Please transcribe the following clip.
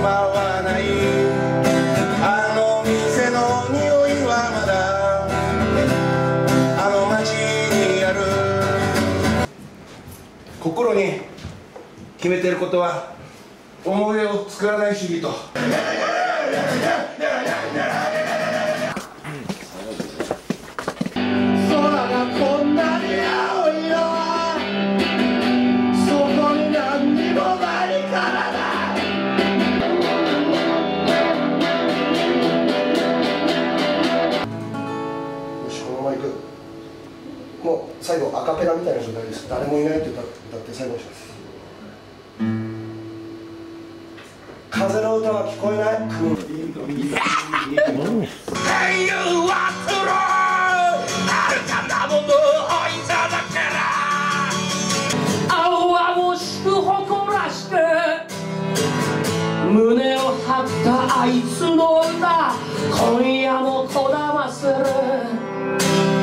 わないあの店の匂いはまだあの街にある。心に決めてることは思い出を作らない主義と空がこんなに青いのはそこに何にもないからだ。よし、このままいく。もう最後アカペラみたいな状態です。誰もいないって歌って最後にします。風の歌は聞こえない。 青々しく誇らしく胸を張ったあいつの歌今夜もこだまする。